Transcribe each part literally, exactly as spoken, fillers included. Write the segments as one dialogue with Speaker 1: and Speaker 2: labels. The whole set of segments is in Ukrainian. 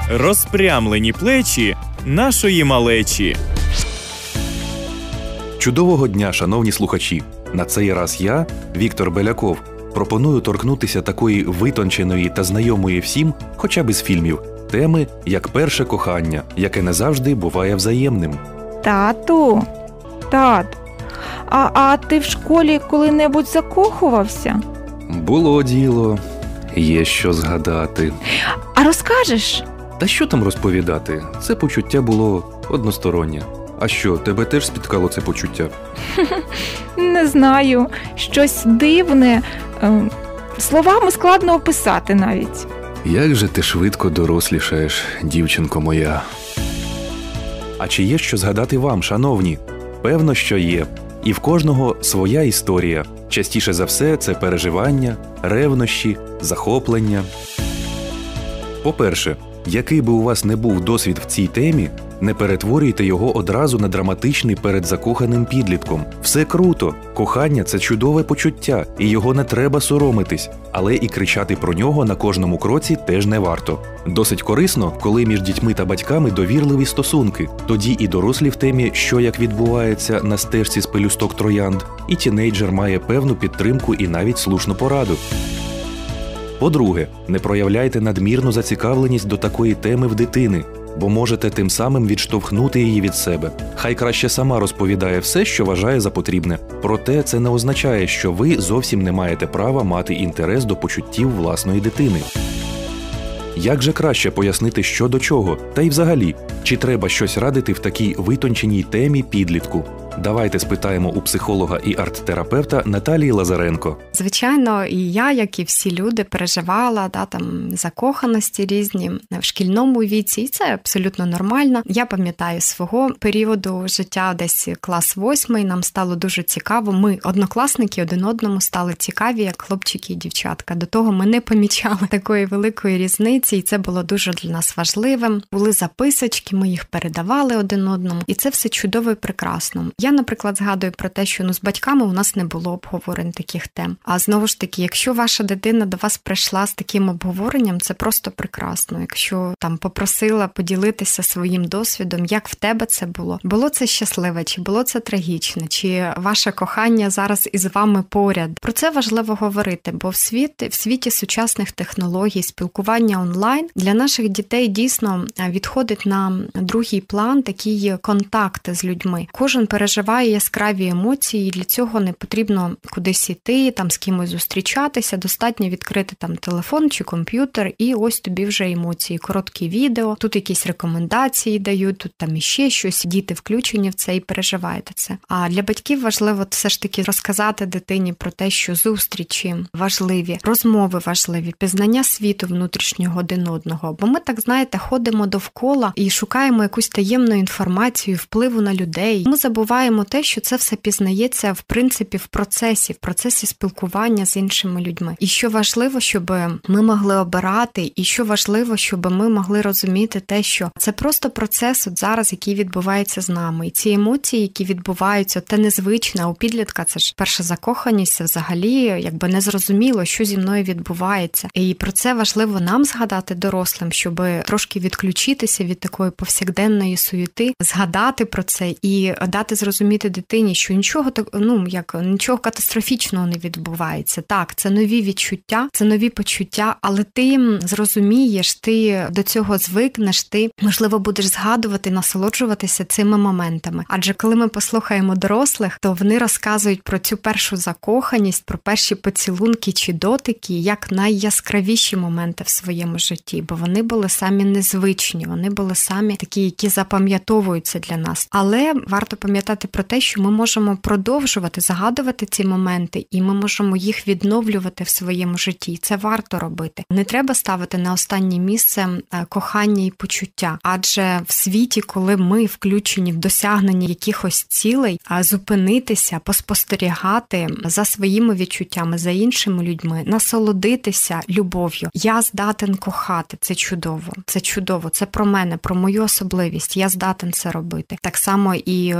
Speaker 1: Розпрямлені плечі нашої малечі.
Speaker 2: Чудового дня, шановні слухачі! На цей раз я, Віктор Беляков, пропоную торкнутися такої витонченої та знайомої всім, хоча б із фільмів, теми, як перше кохання, яке не завжди буває взаємним.
Speaker 3: Тату, тат, а, а ти в школі коли-небудь закохувався?
Speaker 2: Було діло, є що згадати.
Speaker 3: А розкажеш?
Speaker 2: Та що там розповідати? Це почуття було одностороннє. А що, тебе теж спіткало це почуття?
Speaker 3: Не знаю, щось дивне. Словами складно описати навіть.
Speaker 2: Як же ти швидко дорослішаєш, дівчинко моя. А чи є що згадати вам, шановні? Певно, що є. І в кожного своя історія. Частіше за все, це переживання, ревнощі, захоплення. По-перше, який би у вас не був досвід в цій темі, не перетворюйте його одразу на драматичний перед закоханим підлітком. Все круто, кохання – це чудове почуття, і його не треба соромитись, але і кричати про нього на кожному кроці теж не варто. Досить корисно, коли між дітьми та батьками довірливі стосунки, тоді і дорослі в темі, що як відбувається на стежці з пелюсток троянд, і тінейджер має певну підтримку і навіть слушну пораду. По-друге, не проявляйте надмірну зацікавленість до такої теми в дитини, бо можете тим самим відштовхнути її від себе. Хай краще сама розповідає все, що вважає за потрібне. Проте це не означає, що ви зовсім не маєте права мати інтерес до почуттів власної дитини. Як же краще пояснити, що до чого? Та й взагалі, чи треба щось радити в такій витонченій темі підлітку? Давайте спитаємо у психолога і арт-терапевта Наталії Лазаренко.
Speaker 4: Звичайно, і я, як і всі люди, переживала да, там, закоханості різні в шкільному віці, і це абсолютно нормально. Я пам'ятаю свого періоду життя, десь клас восьмий, нам стало дуже цікаво. Ми, однокласники, один одному стали цікаві, як хлопчики і дівчатка. До того ми не помічали такої великої різниці, і це було дуже для нас важливим. Були записочки, ми їх передавали один одному, і це все чудово і прекрасно. Я, наприклад, згадую про те, що ну, з батьками у нас не було обговорень таких тем. А знову ж таки, якщо ваша дитина до вас прийшла з таким обговоренням, це просто прекрасно. Якщо там попросила поділитися своїм досвідом, як в тебе це було? Було це щасливе, чи було це трагічне, чи ваше кохання зараз із вами поряд? Про це важливо говорити, бо в світі, в світі сучасних технологій, спілкування онлайн для наших дітей дійсно відходить на другий план такі контакти з людьми. Кожен переживає яскраві емоції, і для цього не потрібно кудись йти, там з кимось зустрічатися, достатньо відкрити там телефон чи комп'ютер, і ось тобі вже емоції, короткі відео, тут якісь рекомендації дають, тут там іще щось, діти включені в це і переживаєте це. А для батьків важливо все ж таки розказати дитині про те, що зустрічі важливі, розмови важливі, пізнання світу внутрішнього один одного, бо ми, так знаєте, ходимо довкола і шукаємо якусь таємну інформацію, впливу на людей. Ми забуваємо те, що це все пізнається, в принципі, в процесі, в процесі спілкування з іншими людьми. І що важливо, щоб ми могли обирати, і що важливо, щоб ми могли розуміти те, що це просто процес от зараз, який відбувається з нами. І ці емоції, які відбуваються, те незвичне, а у підлітка це ж перша закоханість, це взагалі якби незрозуміло, що зі мною відбувається. І про це важливо нам згадати дорослим, щоб трошки відключитися від такої повсякденної суєти, згадати про це і дати зрозуміти дитині, що нічого так, ну як нічого катастрофічного не відбувається. Так, це нові відчуття, це нові почуття, але ти зрозумієш, ти до цього звикнеш, ти, можливо, будеш згадувати, насолоджуватися цими моментами. Адже коли ми послухаємо дорослих, то вони розказують про цю першу закоханість, про перші поцілунки чи дотики, як найяскравіші моменти в своєму житті, бо вони були самі незвичні, вони були самі такі, які запам'ятовуються для нас. Але варто пам'ятати про те, що ми можемо продовжувати згадувати ці моменти, і ми можемо їх відновлювати в своєму житті. Це варто робити. Не треба ставити на останнє місце кохання і почуття. Адже в світі, коли ми включені в досягнення якихось цілей, зупинитися, поспостерігати за своїми відчуттями, за іншими людьми, насолодитися любов'ю. Я здатен кохати. Це чудово. Це чудово. Це про мене, про мою особливість. Я здатен це робити. Так само і дівчина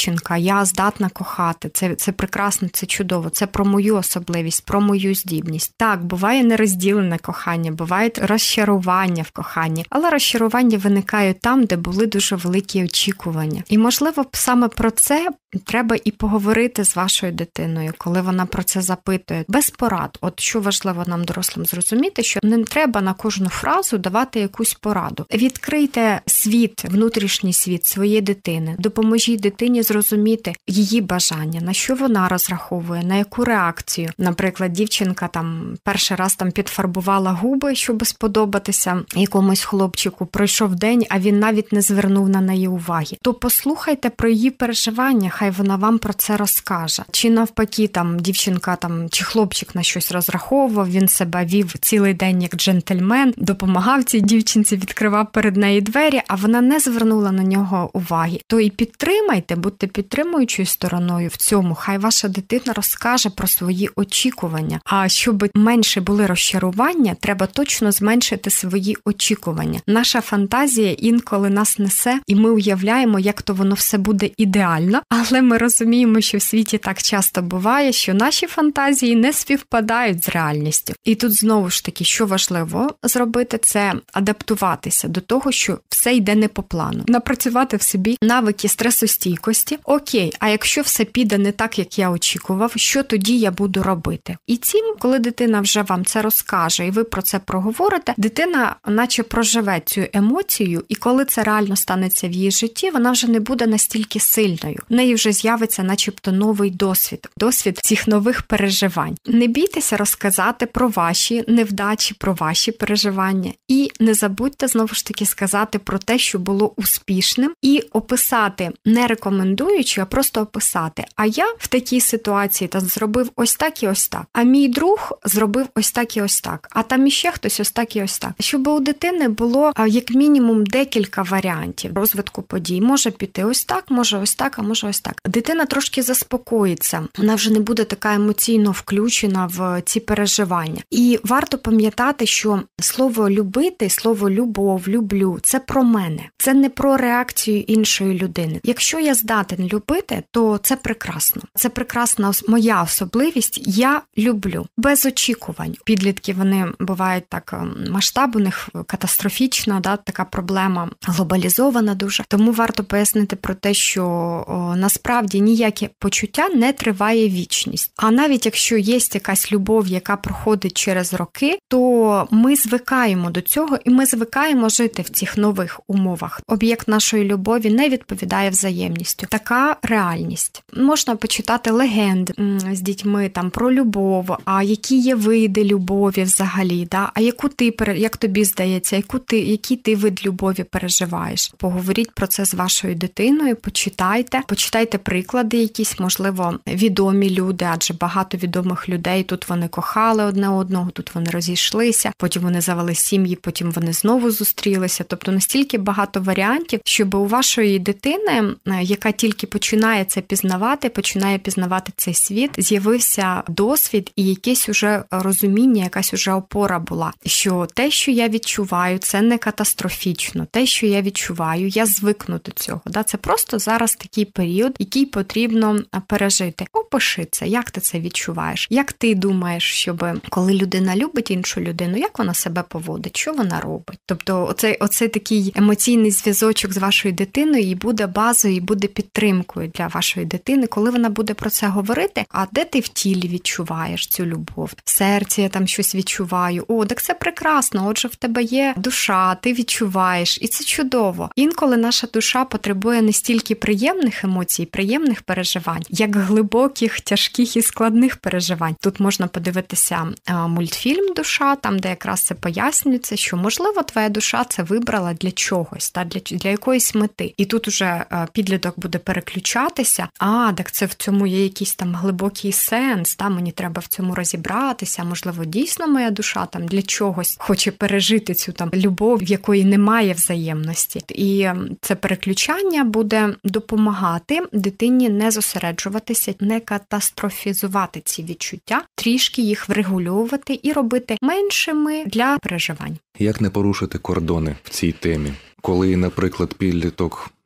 Speaker 4: дівчинка, я здатна кохати, це, це прекрасно, це чудово, це про мою особливість, про мою здібність. Так, буває нерозділене кохання, бувають розчарування в коханні, але розчарування виникають там, де були дуже великі очікування. І, можливо, саме про це треба і поговорити з вашою дитиною, коли вона про це запитує, без порад. От що важливо нам, дорослим, зрозуміти, що не треба на кожну фразу давати якусь пораду. Відкрийте світ, внутрішній світ своєї дитини, допоможіть дитині зрозуміти її бажання, на що вона розраховує, на яку реакцію. Наприклад, дівчинка там перший раз там підфарбувала губи, щоб сподобатися якомусь хлопчику, пройшов день, а він навіть не звернув на неї уваги. То послухайте про її переживання, хай вона вам про це розкаже. Чи навпаки, там дівчинка там чи хлопчик на щось розраховував, він себе вів цілий день як джентльмен, допомагав цій дівчинці, відкривав перед нею двері, а вона не звернула на нього уваги. То і підтримайте, будьте підтримуючою стороною в цьому. Хай ваша дитина розкаже про свої очікування. А щоб менше були розчарування, треба точно зменшити свої очікування. Наша фантазія інколи нас несе, і ми уявляємо, як то воно все буде ідеально, але ми розуміємо, що в світі так часто буває, що наші фантазії не співпадають з реальністю. І тут знову ж таки, що важливо зробити, це адаптуватися до того, що все йде не по плану. Напрацювати в собі навики стресостійкості. Окей, а якщо все піде не так, як я очікував, що тоді я буду робити? І цим, коли дитина вже вам це розкаже, і ви про це проговорите, дитина наче проживе цю емоцію, і коли це реально станеться в її житті, вона вже не буде настільки сильною. В неї вже з'явиться начебто новий досвід, досвід цих нових переживань. Не бійтеся розказати про ваші невдачі, про ваші переживання. І не забудьте, знову ж таки, сказати про те, що було успішним, і описати, не рекомендуючи, а просто описати. А я в такій ситуації та зробив ось так і ось так. А мій друг зробив ось так і ось так. А там іще хтось ось так і ось так. Щоб у дитини було, як мінімум, декілька варіантів розвитку подій. Може піти ось так, може ось так, а може ось так. Дитина трошки заспокоїться. Вона вже не буде така емоційно включена в ці переживання. І варто пам'ятати, що слово «любити», слово «любов», «люблю» – це про мене. Це не про реакцію іншої людини. Якщо я здатен любити, то це прекрасно. Це прекрасна моя особливість. Я люблю. Без очікувань. Підлітки, вони бувають так, масштаб у них катастрофічна, да, така проблема, глобалізована дуже. Тому варто пояснити про те, що о, насправді ніяке почуття не триває вічність. А навіть якщо є якась любов, яка проходить через роки, то ми звикаємо до цього і ми звикаємо жити в цих нових умовах. Об'єкт нашої любові не відповідає взаємністю. Така реальність. Можна почитати легенди з дітьми там про любов, а які є види любові взагалі, да? А яку ти, як тобі здається, яку ти, який ти вид любові переживаєш. Поговоріть про це з вашою дитиною, почитайте, почитайте приклади якісь, можливо, відомі люди, адже багато відомих людей, тут вони кохали одне одного, тут вони розійшлися, потім вони завели сім'ї, потім вони знову зустрілися. Тобто настільки багато варіантів, щоб у вашої дитини, яка тільки починає це пізнавати, починає пізнавати цей світ, з'явився досвід і якесь уже розуміння, якась уже опора була, що те, що я відчуваю, це не катастрофічно. Те, що я відчуваю, я звикну до цього. Да? Це просто зараз такий період, який потрібно пережити. Опиши це, як ти це відчуваєш, як ти думаєш, щоб коли людина любить іншу людину, як вона себе поводить, що вона робить. Тобто оцей, оцей такий емоційний зв'язочок з вашою дитиною і буде базою, і буде підтримкою для вашої дитини, коли вона буде про це говорити, а де ти в тілі відчуваєш цю любов? В серці я там щось відчуваю. О, так це прекрасно, отже в тебе є душа, ти відчуваєш, і це чудово. Інколи наша душа потребує не стільки приємних емоцій, приємних переживань, як глибоких, тяжких і складних переживань. Тут можна подивитися мультфільм «Душа», там, де якраз це пояснюється, що, можливо, твоя душа це вибрала для чогось, та, для, для якоїсь мети. І тут уже підліток буде переключатися, а, так це в цьому є якийсь там глибокий сенс, та, мені треба в цьому розібратися, можливо, дійсно моя душа там для чогось хоче пережити цю там любов, в якої немає взаємності. І це переключання буде допомагати дитині не зосереджуватися, не катастрофізувати ці відчуття, трішки їх врегульовувати і робити меншими для переживань.
Speaker 2: Як не порушити кордони в цій темі? Коли, наприклад, підліток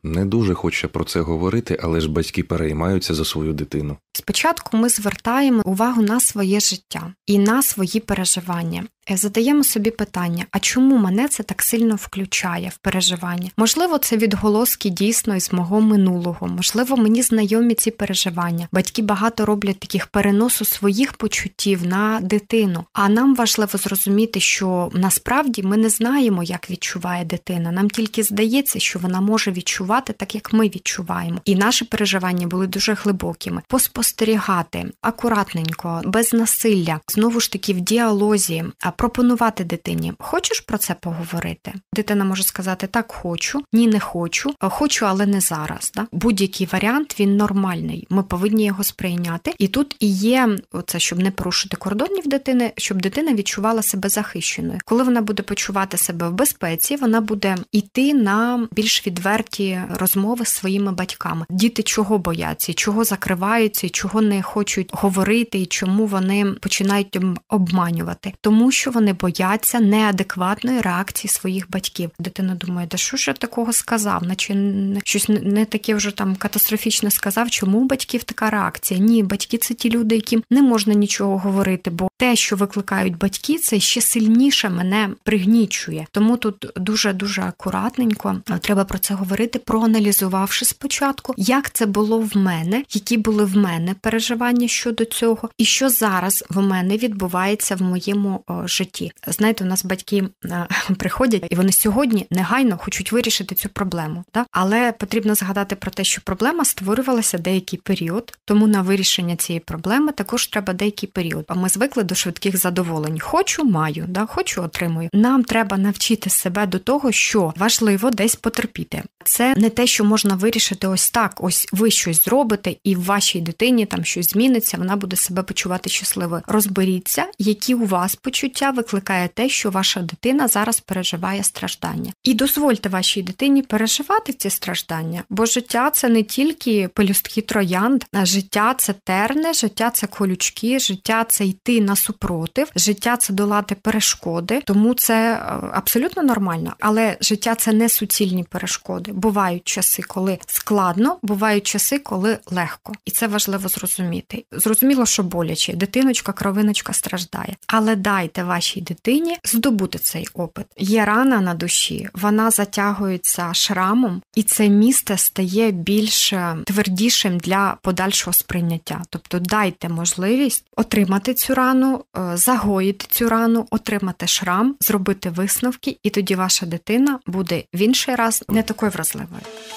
Speaker 2: Не дуже хоче про це говорити, але ж батьки переймаються за свою дитину.
Speaker 4: Спочатку ми звертаємо увагу на своє життя і на свої переживання. Задаємо собі питання, а чому мене це так сильно включає в переживання? Можливо, це відголоски дійсно із мого минулого, можливо, мені знайомі ці переживання. Батьки багато роблять таких переносу своїх почуттів на дитину. А нам важливо зрозуміти, що насправді ми не знаємо, як відчуває дитина. Нам тільки здається, що вона може відчувати так, як ми відчуваємо. І наші переживання були дуже глибокими. Поспостерігати акуратненько, без насилля, знову ж таки в діалозі, пропонувати дитині. Хочеш про це поговорити? Дитина може сказати, так, хочу, ні, не хочу, хочу, але не зараз. Да? Будь-який варіант, він нормальний. Ми повинні його сприйняти. І тут і є оце, щоб не порушити кордонів дитини, щоб дитина відчувала себе захищеною. Коли вона буде почувати себе в безпеці, вона буде йти на більш відверті розмови з своїми батьками. Діти чого бояться, чого закриваються, чого не хочуть говорити, і чому вони починають обманювати. Тому що вони бояться неадекватної реакції своїх батьків. Дитина думає, да що ж я такого сказав, наче щось не таке вже там катастрофічне сказав, чому у батьків така реакція? Ні, батьки – це ті люди, яким не можна нічого говорити, бо те, що викликають батьки, це ще сильніше мене пригнічує. Тому тут дуже-дуже акуратненько треба про це говорити, проаналізувавши спочатку, як це було в мене, які були в мене переживання щодо цього, і що зараз в мене відбувається в моєму житті. Знаєте, у нас батьки приходять, і вони сьогодні негайно хочуть вирішити цю проблему. Так? Але потрібно згадати про те, що проблема створювалася деякий період, тому на вирішення цієї проблеми також треба деякий період. А ми звикли до швидких задоволень. Хочу – маю, да? Хочу – отримую. Нам треба навчити себе до того, що важливо десь потерпіти. Це не те, що можна вирішити ось так, ось ви щось зробите, і в вашій дитині там щось зміниться, вона буде себе почувати щасливою. Розберіться, які у вас почуття викликає те, що ваша дитина зараз переживає страждання. І дозвольте вашій дитині переживати ці страждання, бо життя – це не тільки пелюстки троянд, а життя – це терни, життя – це колючки, життя – це йти насупротив, життя – це долати перешкоди, тому це абсолютно нормально. Але життя – це не суцільні перешкоди. Бувають часи, коли складно, бувають часи, коли легко. І це важливо зрозуміти. Зрозуміло, що боляче, дитиночка, кровиночка страждає. Але дайте вашій дитині здобути цей опит. Є рана на душі, вона затягується шрамом, і це місце стає більш твердішим для подальшого сприйняття. Тобто дайте можливість отримати цю рану, загоїти цю рану, отримати шрам, зробити висновки, і тоді ваша дитина буде в інший раз не такою вразливою.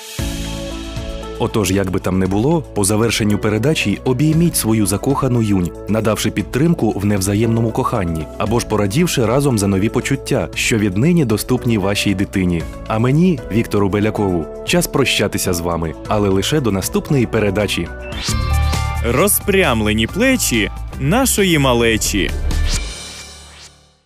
Speaker 2: Отож, як би там не було, по завершенню передачі обійміть свою закохану юнь, надавши підтримку в невзаємному коханні, або ж порадівши разом за нові почуття, що віднині доступні вашій дитині. А мені, Віктору Белякову, час прощатися з вами, але лише до наступної передачі.
Speaker 1: Розпрямлені плечі нашої малечі.